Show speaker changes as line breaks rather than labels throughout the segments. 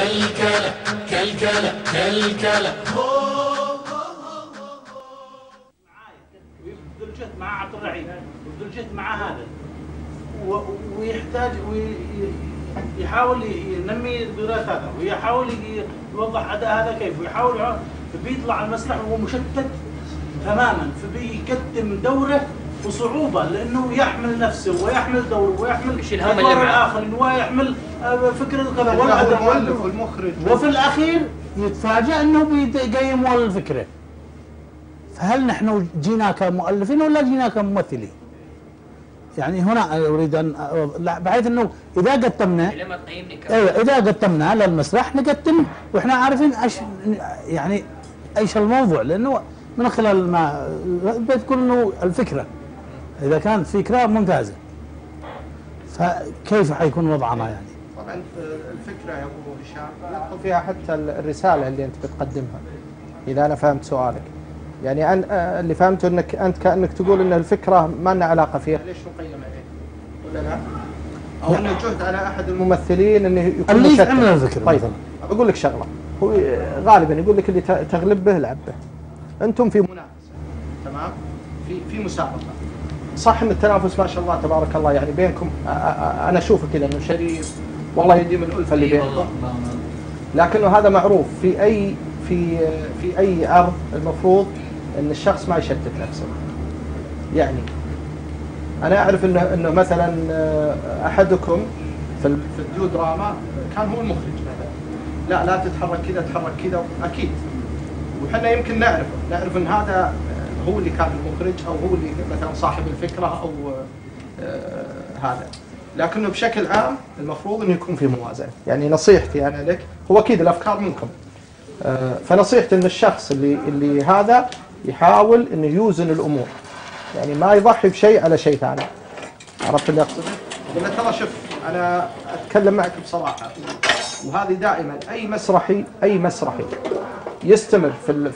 كلكلة كلكلة كلكلة.
ويبذل جهد مع عبد الرحيم ويبذل جهد مع هذا ويحتاج ويحاول ينمي الدورات هذا ويحاول يوضح اداء هذا كيف ويحاول بيطلع على المسرح وهو مشتت تماما، فبيقدم دوره بصعوبه لانه يحمل نفسه ويحمل دوره ويحمل ادوار الاخرين ويحمل فكره كذا
والمؤلف والمخرج،
وفي الاخير يتفاجأ انه بيقيم الفكره. فهل نحن جينا كمؤلفين ولا جينا كممثلين؟ يعني هنا اريد ان بحيث انه اذا قدمنا ايوه اذا قدمنا للمسرح نقدم واحنا عارفين ايش يعني ايش الموضوع، لانه من خلال ما بتكون انه الفكره اذا كانت فكره ممتازه فكيف حيكون وضعنا يعني؟
طبعا الفكره يا ابو هشام يدخل فيها حتى الرساله اللي انت بتقدمها. اذا انا فهمت سؤالك، يعني أنا اللي فهمته انك انت كانك تقول ان الفكره ما لنا علاقه فيها، ليش نقيم عليه؟ ولا لا؟ او ان الجهد على احد الممثلين انه يكون
اللي يعمل الفكره.
طيب بقول لك شغله، هو غالبا يقول لك اللي تغلب به العب به. انتم في منافسه، تمام؟ في مسابقه. صح ان التنافس ما شاء الله تبارك الله يعني بينكم، انا اشوفه كذا انه شريف والله يديم الالفه اللي بينكم. لكنه هذا معروف في اي عرض المفروض ان الشخص ما يشتت نفسه. يعني انا اعرف انه مثلا احدكم في الديو دراما كان هو المخرج مثلا، لا تتحرك كذا تتحرك كذا، اكيد. وحنا يمكن نعرف ان هذا هو اللي كان المخرج او هو اللي مثلا صاحب الفكره او هذا، لكنه بشكل عام المفروض انه يكون في موازنه. يعني نصيحتي انا لك، هو اكيد الافكار منكم، فنصيحتي ان الشخص اللي هذا يحاول انه يوزن الامور، يعني ما يضحي بشيء على شيء ثاني. عرفت اللي اقصده؟ ولا ترى شوف انا اتكلم معك بصراحه، وهذه دائما اي مسرحي يستمر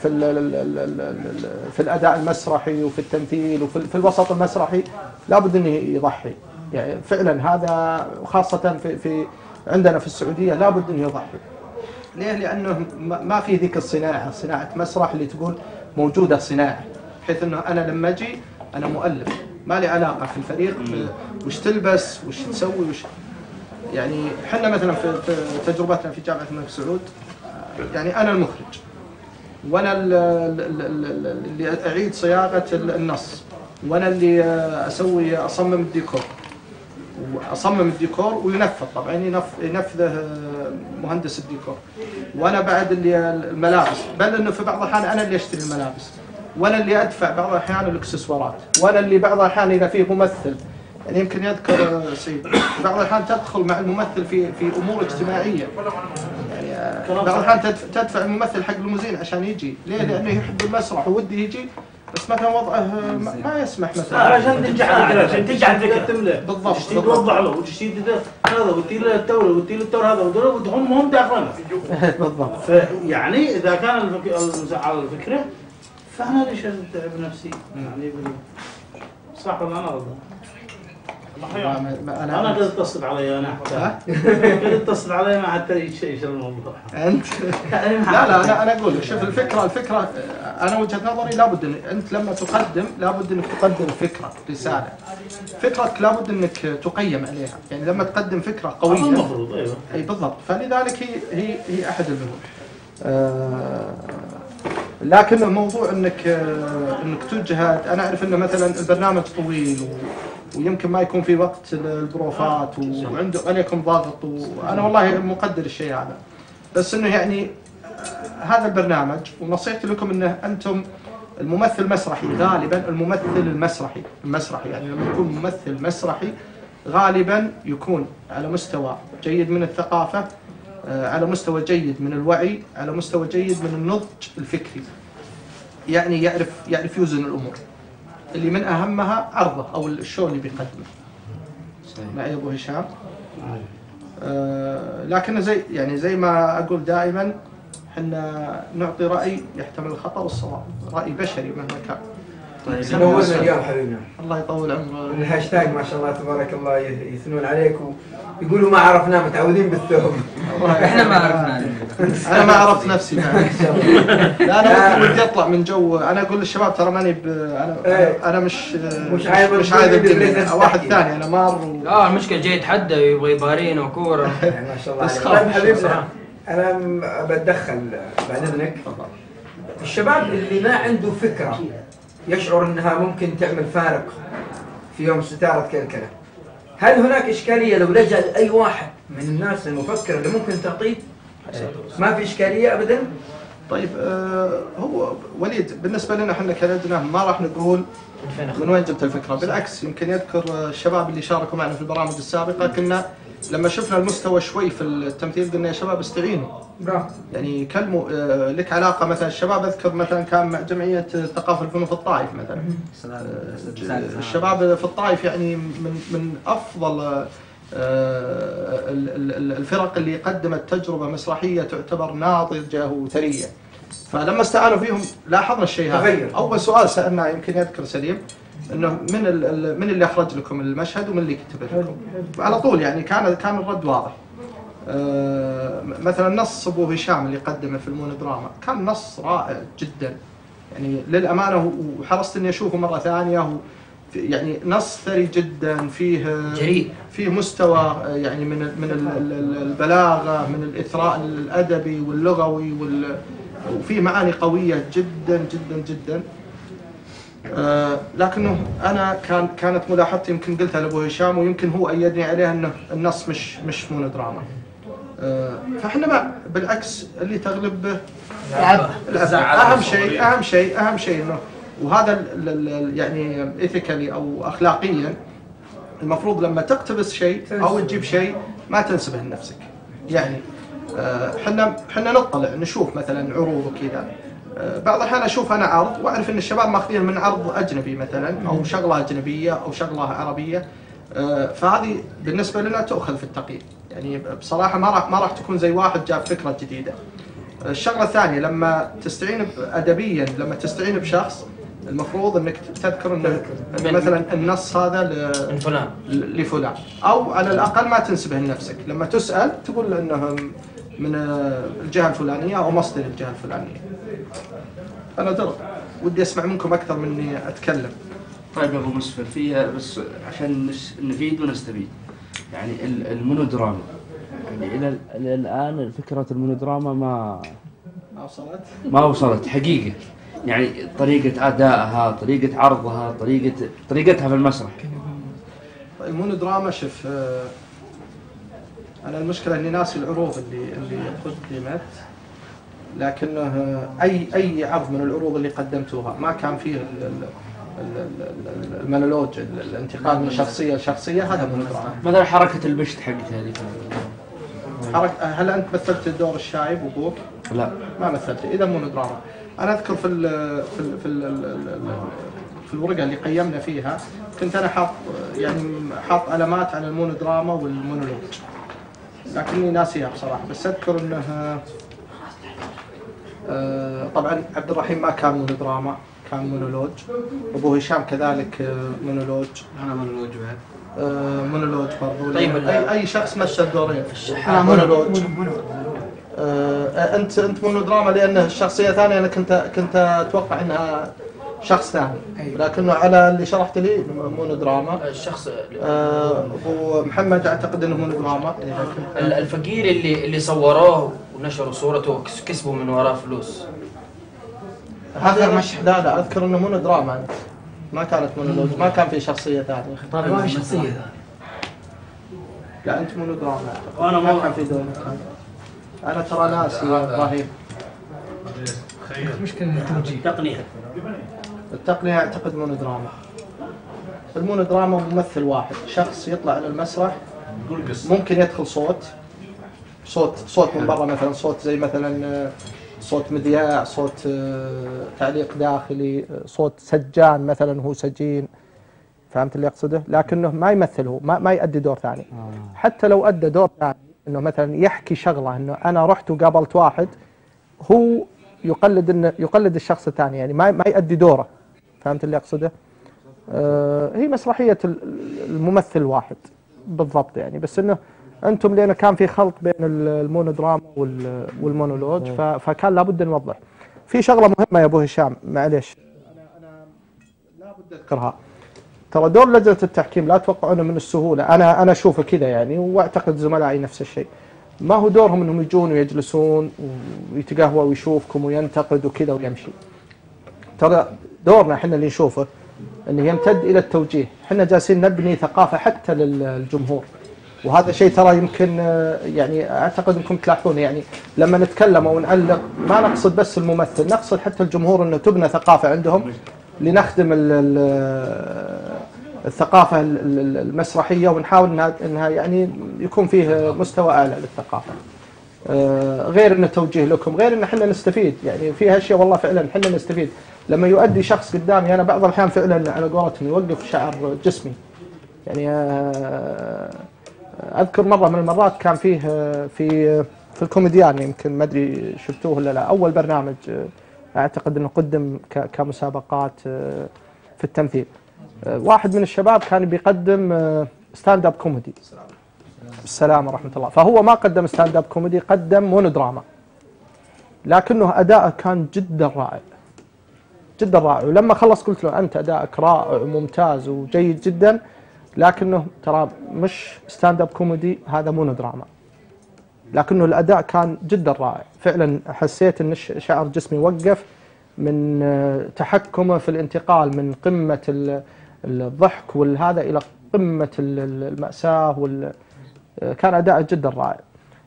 في الاداء المسرحي وفي التمثيل وفي الوسط المسرحي لابد انه يضحي. يعني فعلا هذا خاصه في عندنا في السعوديه لابد انه يضحي. ليه؟ لانه ما في ذيك صناعه مسرح اللي تقول موجوده صناعه، بحيث انه انا لما اجي انا مؤلف ما لي علاقه في الفريق وش تلبس وش تسوي وش. يعني احنا مثلا في تجربتنا في جامعه الملك سعود، يعني انا المخرج وانا اللي اعيد صياغه النص، وانا اللي اصمم الديكور وينفذ طبعا ينفذه مهندس الديكور، وانا بعد اللي الملابس، بل انه في بعض الاحيان انا اللي اشتري الملابس، وانا اللي ادفع بعض الاحيان الاكسسوارات، وانا اللي بعض الاحيان اذا فيه ممثل، يعني يمكن يذكر سيد بعض الاحيان تدخل مع الممثل في امور اجتماعيه، يعني بعض الاحيان تدفع الممثل حق الموزين عشان يجي، ليه؟ لانه يحب المسرح وودي يجي، بس مثلا وضعه ما يسمح مثلا.
عشان تنجح عشان تنجح الفكره
بالضبط،
تشتي توضح له وتشتي هذا وتي له التور هذا ودول هم داخلين
بالضبط.
يعني اذا كان على الفكره فانا ليش اتعب نفسي؟ يعني صح ولا انا غلطان؟ انا قد اتصل علي انا قد اتصل علي ما حتى ايش الموضوع.
انت لا انا اقول لك شوف الفكره انا وجهه نظري لابد انت لما تقدم لابد انك تقدم فكره رساله، فكرتك لابد انك تقيم عليها، يعني لما تقدم فكره قويه
المفروض ايوه
اي بالضبط، فلذلك هي احد البنود. لكن الموضوع انك تجهد، انا اعرف انه مثلا البرنامج طويل ويمكن ما يكون في وقت البروفات وعنده عليكم ضغط، وانا والله مقدر الشيء هذا، بس انه يعني هذا البرنامج ونصيحتي لكم انه انتم الممثل المسرحي غالبا المسرحي يعني لما يكون ممثل مسرحي غالبا يكون على مستوى جيد من الثقافه، على مستوى جيد من الوعي، على مستوى جيد من النضج الفكري، يعني يعرف يوزن الامور اللي من اهمها عرضه او الشو اللي بيقدمه. معي ابو هشام؟ لكن زي ما اقول دائما احنا نعطي راي يحتمل الخطا والصواب، راي بشري مهما كان.
طيب نورنا اليوم حبيبنا.
الله يطول عمرك.
الهاشتاج ما شاء الله تبارك الله يثنون عليك ويقولوا ما عرفناه متعودين بالثوب. احنا ما عرفنا.
انا ما عرفت نفسي لا انا ودي اطلع من جو. انا اقول للشباب ترى ماني انا مش عايز الدنيا واحد ثاني. انا مار
المشكله جاي يتحدى ويبغى يبارينا وكوره.
ما شاء الله.
بس
طيب حبيبنا انا بتدخل بعد اذنك. الشباب اللي ما عنده فكره يشعر انها ممكن تعمل فارق في يوم ستاره كلكله، هل هناك اشكاليه لو لجأ لاي واحد من الناس المفكره اللي ممكن تعطيه؟ ما في اشكاليه ابدا.
طيب هو وليد بالنسبه لنا احنا كلجنه ما راح نقول من وين جبت الفكره، بالعكس يمكن يذكر الشباب اللي شاركوا معنا في البرامج السابقه كنا لما شفنا المستوى شوي في التمثيل قلنا يا شباب استعينوا. يعني كلموا لك علاقه مثلا الشباب اذكر مثلا كان مع جمعيه ثقافه الفنون في الطائف مثلا. الشباب في الطائف يعني من افضل الفرق اللي قدمت تجربه مسرحيه تعتبر ناضجه وثريه. فلما استعانوا فيهم لاحظنا الشيء هذا. اول سؤال سالناه يمكن يذكر سليم انه من اللي اخرج لكم المشهد ومن اللي كتب لكم؟ على طول يعني كان الرد واضح. مثلا نص ابو هشام اللي قدمه في المونودراما كان نص رائع جدا يعني للامانه، وحرصت اني اشوفه مره ثانيه. يعني نص ثري جدا، فيه
جريء،
فيه مستوى يعني من البلاغه، من الاثراء الادبي واللغوي وفيه معاني قويه جدا جدا جدا. لكنه انا كانت ملاحظتي يمكن قلتها لابو هشام ويمكن هو ايدني عليها انه النص مش مونودراما. فاحنا بالعكس اللي تغلب به اهم شيء انه وهذا يعني ايثيكالي او اخلاقيا المفروض لما تقتبس شيء او تجيب شيء ما تنسبه لنفسك. يعني احنا نطلع نشوف مثلا عروض وكذا، بعض الاحيان اشوف انا عرض واعرف ان الشباب ماخذين من عرض اجنبي مثلا او شغله اجنبيه او شغله عربيه، فهذه بالنسبه لنا تؤخذ في التقييم. يعني بصراحه ما راح تكون زي واحد جاب فكره جديده. الشغله الثانيه لما تستعين ادبيا، لما تستعين بشخص المفروض انك تذكر انه مثلا النص هذا لفلان او على الاقل ما تنسبه لنفسك. لما تسال تقول انه من الجهه الفلانيه او مصدر الجهه الفلانيه. انا ودي اسمع منكم اكثر من اني اتكلم.
طيب يا ابو مسفر فيها بس عشان نفيد ونستفيد. يعني المونودراما يعني الى الان فكره المونودراما ما وصلت حقيقه. يعني طريقه ادائها، طريقه عرضها، طريقتها في المسرح.
المونودراما شوف انا المشكله اني ناسي العروض اللي قدمت، لكنه اي عرض من العروض اللي قدمتوها ما كان فيه المونولوج، الانتقال من شخصيه لشخصيه، هذا مونودراما.
مثلا حركه البشت حقت هذه
هل انت مثلت دور الشايب وابوك؟
لا
ما مثلت، اذا مونودراما. انا اذكر في الورقه اللي قيمنا فيها كنت انا حاط علامات على المونودراما والمونولوج، لكني ناسيها بصراحه. بس اذكر انه طبعا عبد الرحيم ما كان مونودراما، كان مونولوج. ابو هشام كذلك مونولوج.
انا مونولوج بعد.
مونولوج برضو.
طيب
اي شخص مثل دورين. مونولوج. انت مونودراما لانه الشخصيه ثانيه. انا كنت اتوقع انها شخص ثاني، لكنه على اللي شرحت لي مونودراما.
الشخص
ابو محمد اعتقد انه مونودراما.
الفقير اللي صوروه ونشروا صورته كسبوا من وراه فلوس.
هذا مشهد. لا اذكر انه مونودراما، ما كانت مونولوج، ما كان في شخصيه ثانيه.
طيب ما في شخصيه.
لا انت مونودراما. وانا ما كان في دور. انا ترى ناسي يا ابراهيم.
مشكلة التوجيه.
التقنية اعتقد مونودراما. المونودراما ممثل واحد، شخص يطلع على المسرح ممكن يدخل صوت من برا، مثلا صوت زي مثلا صوت مذياع، صوت تعليق داخلي، صوت سجان مثلا هو سجين. فهمت اللي اقصده؟ لكنه ما يمثل، هو ما يؤدي دور ثاني. حتى لو ادى دور ثاني انه مثلا يحكي شغله، انه انا رحت وقابلت واحد، هو يقلد الشخص الثاني، يعني ما يؤدي دوره. فهمت اللي اقصده؟ هي مسرحيه الممثل واحد بالضبط يعني. بس انه انتم لان كان في خلط بين المونودراما والمونولوج، فكان لابد نوضح. في شغله مهمه يا ابو هشام، معليش انا لابد اذكرها. ترى دور لجنه التحكيم لا تتوقعونه من السهوله، انا اشوفه كذا يعني، واعتقد زملائي نفس الشيء. ما هو دورهم انهم يجون ويجلسون ويتقهوى ويشوفكم وينتقد وكذا ويمشي. ترى دورنا احنا اللي نشوفه انه يمتد الى التوجيه، احنا جالسين نبني ثقافه حتى للجمهور، وهذا شيء ترى يمكن يعني اعتقد انكم تلاحظون، يعني لما نتكلم او نعلق ما نقصد بس الممثل، نقصد حتى الجمهور انه تبنى ثقافه عندهم لنخدم الثقافه المسرحيه، ونحاول انها يعني يكون فيه مستوى اعلى للثقافه. غير انه توجيه لكم، غير ان احنا نستفيد، يعني في اشياء والله فعلا احنا نستفيد. لما يؤدي شخص قدامي انا بعض الاحيان فعلا على قولتهم يوقف شعر جسمي. يعني اذكر مره من المرات كان فيه في الكوميديان، يمكن ما ادري شفتوه ولا لا، اول برنامج اعتقد انه قدم كمسابقات في التمثيل. واحد من الشباب كان بيقدم ستاند اب كوميدي. السلام ورحمه الله. فهو ما قدم ستاند اب كوميدي، قدم مونودراما، لكنه اداءه كان جدا رائع جدا رائع. ولما خلص قلت له انت ادائك رائع وممتاز وجيد جدا، لكنه ترى مش ستاند اب كوميدي، هذا مونودراما. لكنه الاداء كان جدا رائع، فعلا حسيت ان شعر جسمي وقف من تحكمه في الانتقال من قمه الضحك والهذا الى قمه المأساة كان اداء جدا رائع.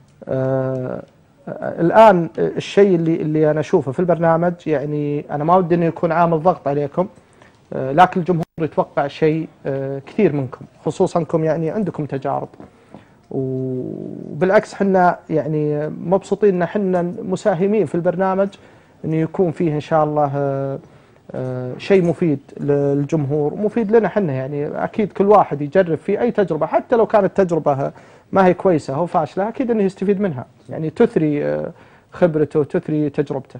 الان الشيء اللي انا اشوفه في البرنامج، يعني انا ما ودي انه يكون عامل ضغط عليكم، لكن الجمهور يتوقع شيء كثير منكم، خصوصا انكم يعني عندكم تجارب، وبالعكس احنا يعني مبسوطين ان احنا مساهمين في البرنامج، انه يكون فيه ان شاء الله شيء مفيد للجمهور ومفيد لنا احنا. يعني اكيد كل واحد يجرب في اي تجربه، حتى لو كانت تجربه ما هي كويسه او فاشله، اكيد انه يستفيد منها، يعني تثري خبرته وتثري تجربته.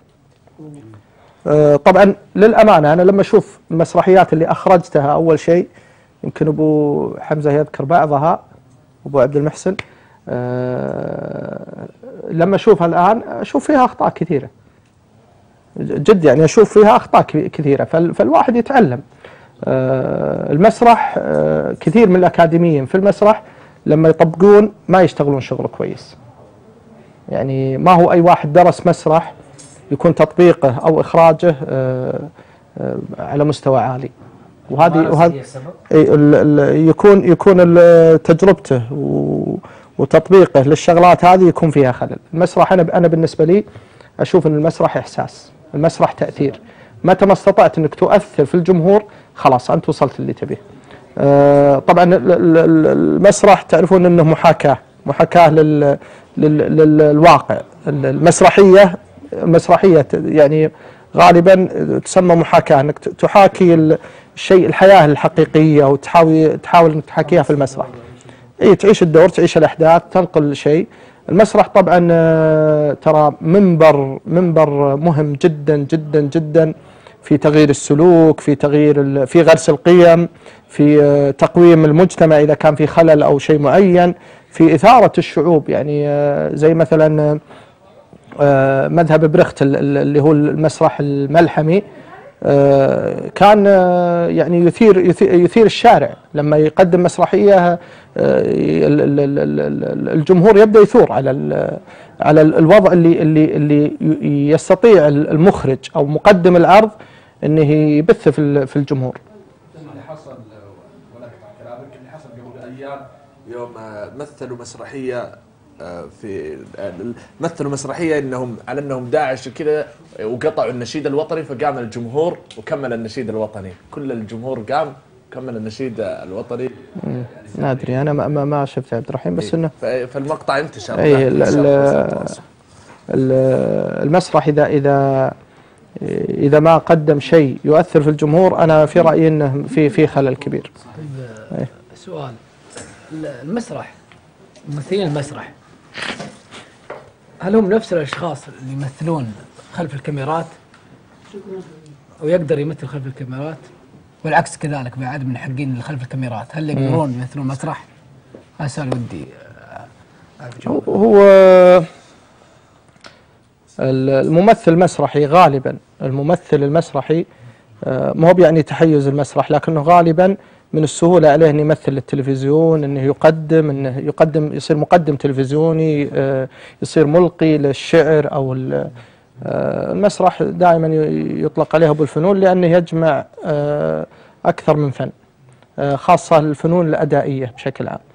طبعا للامانه انا لما اشوف المسرحيات اللي اخرجتها، اول شيء يمكن ابو حمزه يذكر بعضها، ابو عبد المحسن، لما اشوفها الان اشوف فيها اخطاء كثيره جد، يعني اشوف فيها اخطاء كثيره، فالواحد يتعلم. المسرح كثير من الاكاديميين في المسرح لما يطبقون ما يشتغلون شغل كويس، يعني ما هو اي واحد درس مسرح يكون تطبيقه او اخراجه على مستوى عالي، وهذه يكون تجربته وتطبيقه للشغلات هذه يكون فيها خلل. المسرح انا بالنسبه لي اشوف ان المسرح احساس، المسرح تاثير، متى ما استطعت انك تؤثر في الجمهور خلاص انت وصلت اللي تبيه. طبعا المسرح تعرفون انه محاكاه للواقع. المسرحيه يعني غالبا تسمى محاكاه، انك تحاكي الحياه الحقيقيه وتحاول انك تحاكيها في المسرح. اي تعيش الدور، تعيش الاحداث، تنقل شيء. المسرح طبعا ترى منبر مهم جدا جدا جدا في تغيير السلوك، في غرس القيم، في تقويم المجتمع اذا كان في خلل او شيء معين، في اثاره الشعوب. يعني زي مثلا مذهب بريخت اللي هو المسرح الملحمي، كان يعني يثير الشارع. لما يقدم مسرحيه الجمهور يبدا يثور على الوضع اللي يستطيع المخرج او مقدم العرض انه يبث في الجمهور.
اللي حصل ولا كلامك، اللي حصل قبل ايام يوم مثلوا مسرحيه انهم على انهم داعش وكذا، وقطعوا النشيد الوطني، فقام الجمهور وكمل النشيد الوطني، كل الجمهور قام كمل النشيد الوطني.
ما ادري انا ما شفت عبد الرحيم، بس انه
فالمقطع انتشر.
المسرح اذا ما قدم شيء يؤثر في الجمهور، انا في رايي انه في خلل كبير.
طيب سؤال، المسرح، ممثلين المسرح هل هم نفس الاشخاص اللي يمثلون خلف الكاميرات او يقدر يمثل خلف الكاميرات، والعكس كذلك بعد من حقين خلف الكاميرات، هل يقدرون يمثلون مسرح؟ هذا سؤال ودي
هو الممثل المسرحي غالبا الممثل المسرحي ما هو يعني تحيز المسرح، لكنه غالبا من السهولة عليه أن يمثل للتلفزيون، أنه يقدم يصير مقدم تلفزيوني، يصير ملقي للشعر أو المسرح دائما يطلق عليه أبو الفنون لأنه يجمع أكثر من فن، خاصة الفنون الأدائية بشكل عام.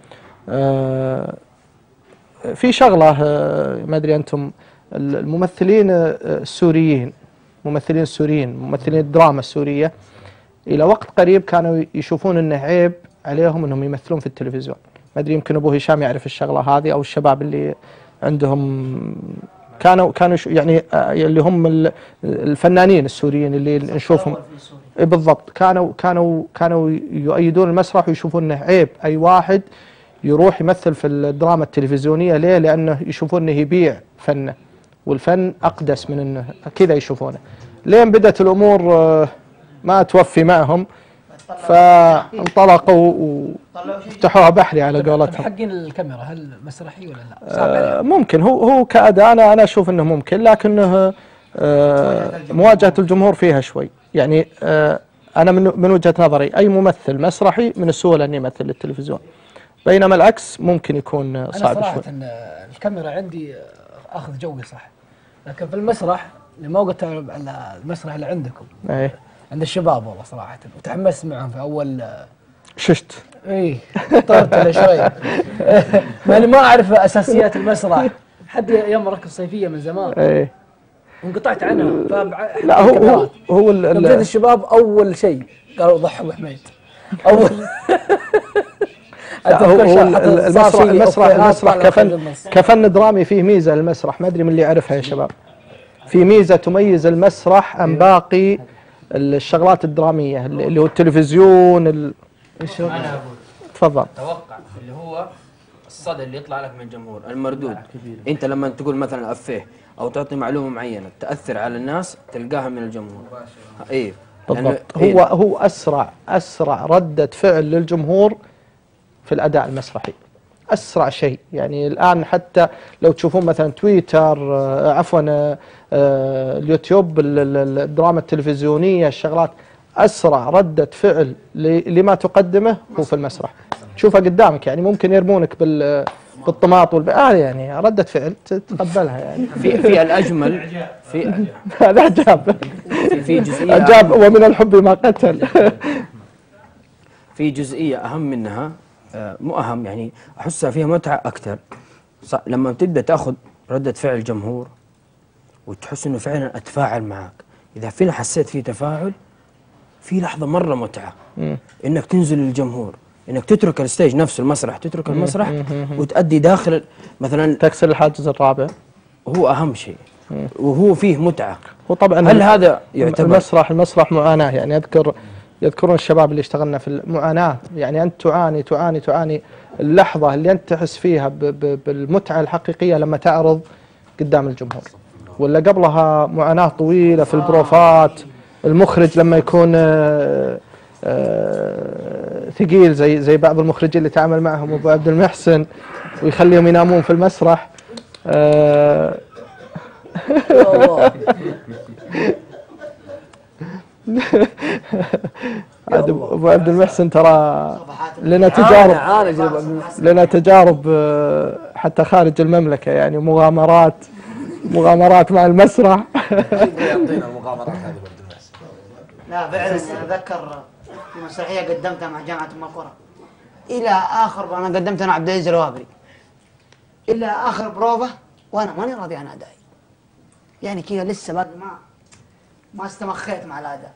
في شغلة ما أدري أنتم، الممثلين السوريين، ممثلين الدراما السورية إلى وقت قريب كانوا يشوفون أنه عيب عليهم أنهم يمثلون في التلفزيون. ما أدري يمكن أبو هشام يعرف الشغلة هذه، أو الشباب اللي عندهم كانوا يعني اللي هم الفنانين السوريين اللي نشوفهم بالضبط، كانوا يؤيدون المسرح ويشوفون أنه عيب أي واحد يروح يمثل في الدراما التلفزيونية. ليه؟ لأنه يشوفون أنه يبيع فنه، والفن أقدس من أنه كذا يشوفونه. لين بدأت الأمور ما توفي معهم، فانطلقوا وفتحوها بحري على قولتهم.
حقين الكاميرا هل مسرحي ولا لا؟ صعب عليه.
ممكن، هو كأداء أنا أشوف أنه ممكن، لكنه مواجهة الجمهور فيها شوي. يعني أنا من وجهة نظري أي ممثل مسرحي من السهولة أن يمثل للتلفزيون، بينما العكس ممكن يكون صعب شوي.
أنا صراحة الكاميرا عندي أخذ جوي صح، لكن في المسرح ما قلت على المسرح اللي عندكم عند الشباب والله صراحة، وتحمست معهم في أول
ششت
طرت على شوي ماني ما أعرف أساسيات المسرح حتى يوم ركض صيفية من زمان وانقطعت عنها.
لا هو
بدأت الشباب أول شيء قالوا ضحوا بحميد أول
المسرح كفن درامي فيه ميزة للمسرح، ما أدري من اللي يعرفها يا شباب. في ميزة تميز المسرح عن باقي الشغلات الدرامية اللي هو التلفزيون
أنا أقول
تفضل.
توقع اللي هو الصدى اللي يطلع لك من الجمهور، المردود. أنت لما تقول مثلا أفيه أو تعطي معلومة معينة تأثر على الناس تلقاها من الجمهور.
بالضبط. هو أسرع ردة فعل للجمهور في الأداء المسرحي، أسرع شيء. يعني الآن حتى لو تشوفون مثلا تويتر، اليوتيوب، الدراما التلفزيونية، الشغلات، أسرع ردة فعل لما تقدمه هو في المسرح. تشوفها قدامك، يعني ممكن يرمونك بالطماط يعني ردة فعل تتقبلها. يعني
في الأجمل في
الإعجاب
في جزئية
إعجاب ومن الحب ما قتل.
في جزئية أهم منها، مو أهم يعني أحسها فيها متعة أكثر لما تبدأ تأخذ ردة فعل الجمهور وتحس إنه فعلا أتفاعل معك. إذا فينا حسيت في تفاعل في لحظة مرة متعة، إنك تنزل للجمهور، إنك تترك الستيج نفسه، المسرح، تترك المسرح وتأدي داخل مثلا
تكسر الحاجز الرابع.
هو أهم شيء وهو فيه متعة.
وطبعا
هل هذا يعتبر
المسرح معاناة؟ يعني يذكرون الشباب اللي اشتغلنا في المعاناة، يعني أنت تعاني اللحظة اللي أنت تحس فيها بالمتعة الحقيقية لما تعرض قدام الجمهور، ولا قبلها معاناة طويلة في البروفات. المخرج لما يكون ثقيل زي بعض المخرجين اللي تعامل معهم أبو عبد المحسن ويخليهم ينامون في المسرح. أبو عبد المحسن ترى لنا تجارب حتى خارج المملكة، يعني مغامرات مع المسرح.
يعطينا المغامرات هذه عبد المحسن.
لا فعلا أتذكر في مسرحية قدمتها مع جامعة أم القرى، إلى آخر أنا قدمتها أنا عبد العزيز الوابري، إلى آخر بروفة وأنا ماني راضي عن أدائي، يعني كذا لسه باقي ما استمخيت مع الأداء.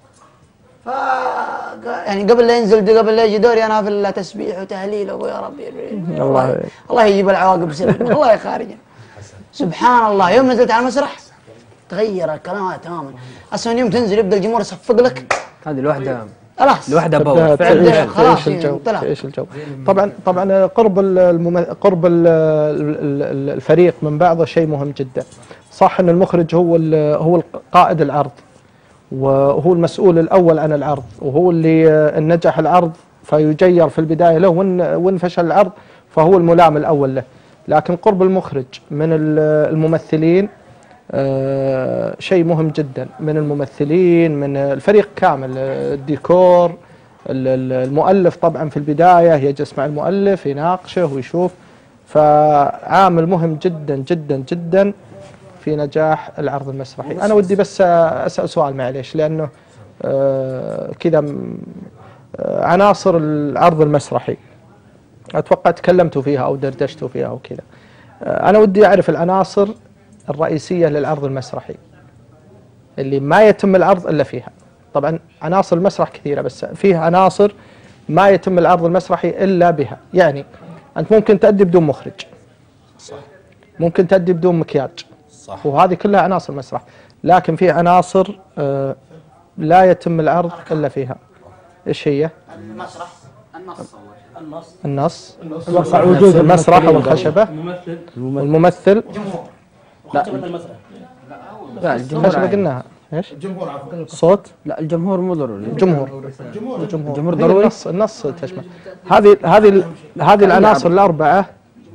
يعني قبل لا ينزل، قبل لا يجي دوري انا في التسبيح وتهليل ويا ربي الله يجيب العواقب سلم الله خارجا. سبحان الله يوم نزلت على المسرح تغير الكلام تماما. اصلا يوم تنزل يبدا الجمهور يصفق لك،
هذه الوحده
خلاص
الوحده باور
فعلا خلاص تعيش الجو. طبعا قرب الفريق من بعضه شيء مهم جدا. صح ان المخرج هو قائد العرض وهو المسؤول الأول عن العرض، وهو اللي إن نجح العرض فيجير في البداية له، وإن فشل العرض فهو الملام الأول له. لكن قرب المخرج من الممثلين شيء مهم جدا، من الممثلين، من الفريق كامل، الديكور، المؤلف طبعا في البداية يجلس مع المؤلف يناقشه ويشوف، فعامل مهم جدا جدا جدا في نجاح العرض المسرحي. أنا ودي بس أسأل سؤال معليش، لأنه كذا عناصر العرض المسرحي أتوقع تكلمتوا فيها أو دردشتوا فيها أو كذا. أنا ودي أعرف العناصر الرئيسية للعرض المسرحي اللي ما يتم العرض إلا فيها. طبعا عناصر المسرح كثيرة، بس فيه عناصر ما يتم العرض المسرحي إلا بها. يعني أنت ممكن تأدي بدون مخرج،
صح،
ممكن تأدي بدون مكياج،
صح،
وهذه كلها عناصر مسرح، لكن في عناصر لا يتم العرض إلا فيها. إيش هي؟
المسرح،
النص،
وجود
المسرح والخشبة والممثل.
لا الجمهور
الخشبة
عادي.
قلناها ايش؟ الجمهور عفوا. الصوت؟
لا الجمهور مو ضروري.
الجمهور ضروري. النص تشمل هذه العناصر الأربعة،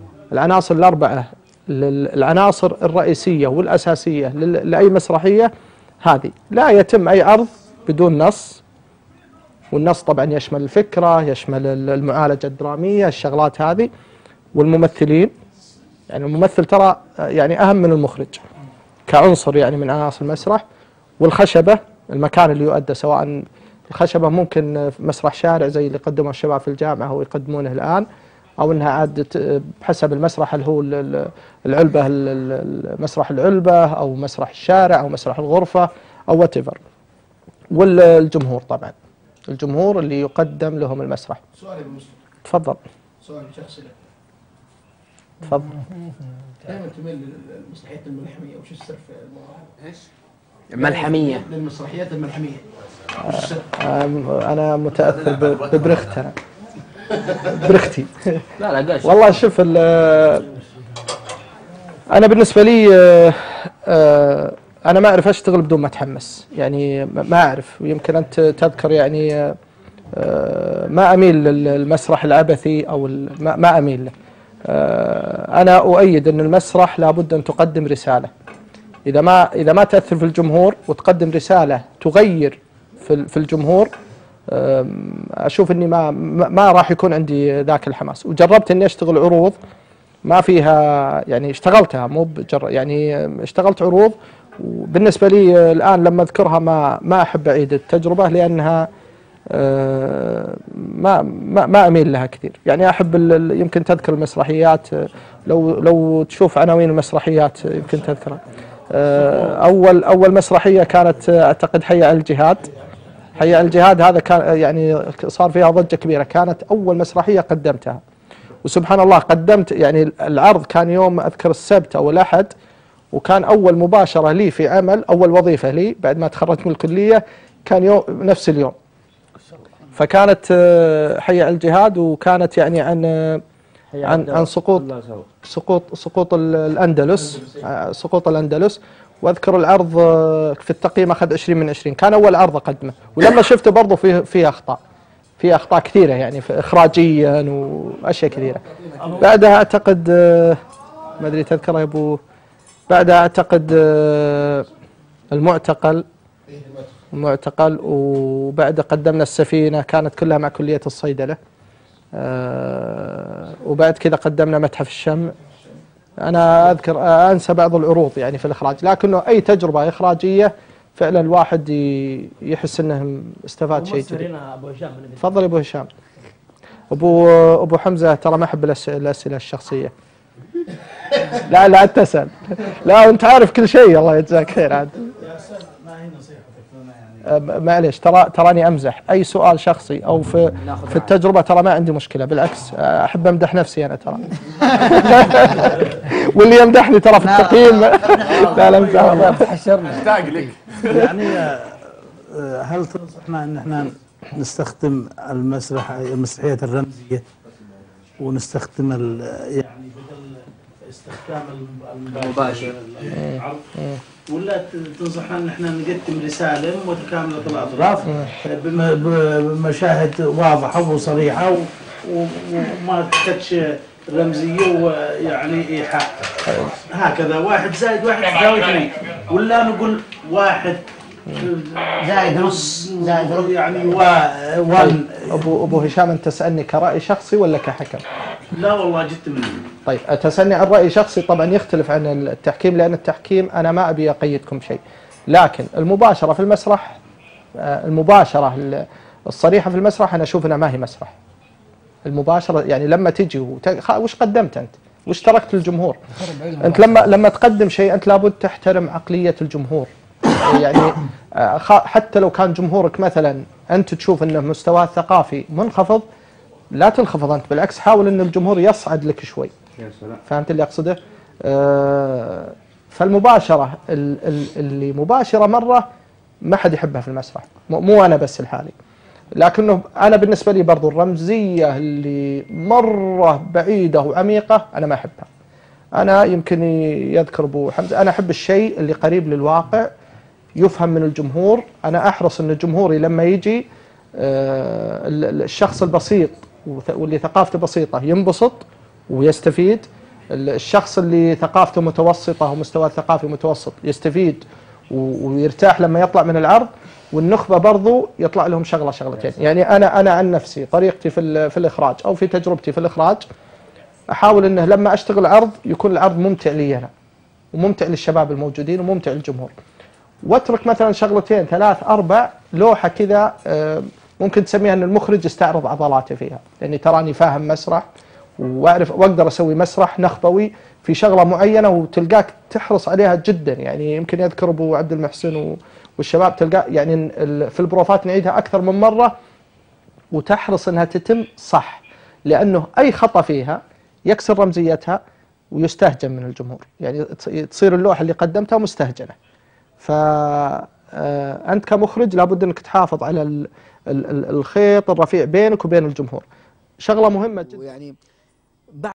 العناصر الرئيسية والأساسية لأي مسرحية. هذه لا يتم أي عرض بدون نص، والنص طبعا يشمل الفكرة، يشمل المعالجة الدرامية، الشغلات هذه، والممثلين. يعني الممثل ترى يعني أهم من المخرج كعنصر يعني من عناصر المسرح. والخشبة، المكان اللي يؤدى، سواء الخشبة ممكن في مسرح شارع زي اللي قدمه الشباب في الجامعة أو يقدمونه الآن، أو أنها عاد بحسب المسرح، هل هو العلبة، مسرح العلبة أو مسرح الشارع أو مسرح الغرفة أو whatever. والجمهور طبعا، الجمهور اللي يقدم لهم المسرح.
سؤال ابو مسلم.
تفضل.
سؤال شخصي لك.
تفضل.
دائما تميل للمسرحيات الملحميه، وش السر في الموضوع؟ ايش؟
ملحميه.
للمسرحيات الملحميه. وش السر؟
انا متاثر ببرخت، انا برختي.
لا قاش.
والله شوف، انا بالنسبه لي انا ما اعرف اشتغل بدون ما اتحمس، يعني ما اعرف. ويمكن انت تذكر يعني ما اميل للمسرح العبثي او ما اميل له. انا اؤيد ان المسرح لابد ان تقدم رساله. اذا ما تاثر في الجمهور وتقدم رساله تغير في الجمهور، اشوف اني ما راح يكون عندي ذاك الحماس. وجربت اني اشتغل عروض ما فيها، يعني اشتغلتها مو يعني اشتغلت عروض، وبالنسبه لي الان لما اذكرها ما احب اعيد التجربه، لانها ما اميل لها كثير. يعني احب يمكن تذكر المسرحيات، لو تشوف عناوين المسرحيات يمكن تذكرها. اول مسرحيه كانت اعتقد حي على الجهاد. حي على الجهاد هذا كان يعني صار فيها ضجه كبيره، كانت اول مسرحيه قدمتها. وسبحان الله قدمت، يعني العرض كان يوم اذكر السبت او الاحد، وكان اول مباشره لي في عمل، اول وظيفه لي بعد ما تخرجت من الكليه كان يوم نفس اليوم. فكانت حي على الجهاد، وكانت يعني عن سقوط الأندلس، سقوط الأندلس. واذكر العرض في التقييم اخذ 20 من 20، كان اول عرض اقدمه. ولما شفته برضه فيه اخطاء كثيره، يعني اخراجيا واشياء كثيره. بعدها اعتقد ما ادري تذكرها يا ابو، بعدها اعتقد المعتقل، وبعد قدمنا السفينه، كانت كلها مع كليه الصيدله. وبعد كذا قدمنا متحف الشمع. أنا أذكر أنسى بعض العروض يعني في الإخراج، لكنه أي تجربة إخراجية فعلا الواحد يحس أنه استفاد شيء جديد. تفضل يا أبو هشام. أبو حمزة ترى ما أحب الأسئلة الشخصية. لا تسأل. لا أنت عارف كل شيء، الله يجزاك خير عاد.
ما هي نصيحتك لنا يعني؟
معليش، تراني أمزح. أي سؤال شخصي أو في التجربة ترى ما عندي مشكلة، بالعكس أحب أمدح نفسي أنا ترى. واللي يمدحني ترى في التقييم لا امزح.
اشتاق لك.
يعني هل تنصحنا ان احنا نستخدم المسرحيات الرمزيه، ونستخدم يعني بدل استخدام المباشر العرض، ولا تنصحنا ان احنا نقدم رساله متكامله الاطراف بمشاهد واضحه وصريحه وما تحتاجش رمزيه ويعني ايحاء هكذا 1 زائد 1 تساوي 2 ولا نقول 1
زائد نص زائد ربع
يعني
طيب ابو هشام انت تسالني كراي شخصي ولا كحكم؟
لا والله جبت منه.
طيب تسالني عن راي شخصي طبعا يختلف عن التحكيم، لان التحكيم انا ما ابي اقيدكم شيء، لكن المباشره في المسرح المباشره الصريحه في المسرح انا اشوف انها ما هي مسرح. المباشره يعني لما تجي وش قدمت انت؟ وش تركت للجمهور؟ انت لما تقدم شيء انت لابد تحترم عقليه الجمهور. يعني حتى لو كان جمهورك مثلا انت تشوف انه مستواه الثقافي منخفض، لا تنخفض انت، بالعكس حاول ان الجمهور يصعد لك شوي. فهمت اللي اقصده؟ فالمباشره اللي مباشره مره ما حد يحبها في المسرح، مو انا بس الحالي، لكنه انا بالنسبه لي برضو الرمزيه اللي مره بعيده وعميقه انا ما احبها. انا يمكن يذكر ابو حمزه، انا احب الشيء اللي قريب للواقع يفهم من الجمهور. انا احرص ان جمهوري لما يجي الشخص البسيط واللي ثقافته بسيطه ينبسط ويستفيد، الشخص اللي ثقافته متوسطه ومستواه الثقافي متوسط يستفيد ويرتاح لما يطلع من العرض، والنخبه برضو يطلع لهم شغلتين. يعني انا عن نفسي طريقتي في الاخراج او في تجربتي في الاخراج احاول انه لما اشتغل عرض يكون العرض ممتع لي انا وممتع للشباب الموجودين وممتع للجمهور، واترك مثلا 2 3 4 لوحه كذا ممكن تسميها ان المخرج يستعرض عضلاته فيها، لاني تراني فاهم مسرح واعرف واقدر اسوي مسرح نخبوي في شغله معينه وتلقاك تحرص عليها جدا. يعني يمكن يذكر ابو عبد المحسن والشباب تلقى يعني في البروفات نعيدها اكثر من مره وتحرص انها تتم صح، لانه اي خطا فيها يكسر رمزيتها ويستهجن من الجمهور، يعني تصير اللوحه اللي قدمتها مستهجنه. فأنت كمخرج لابد أنك تحافظ على الخيط الرفيع بينك وبين الجمهور، شغلة مهمة جدا.
يعني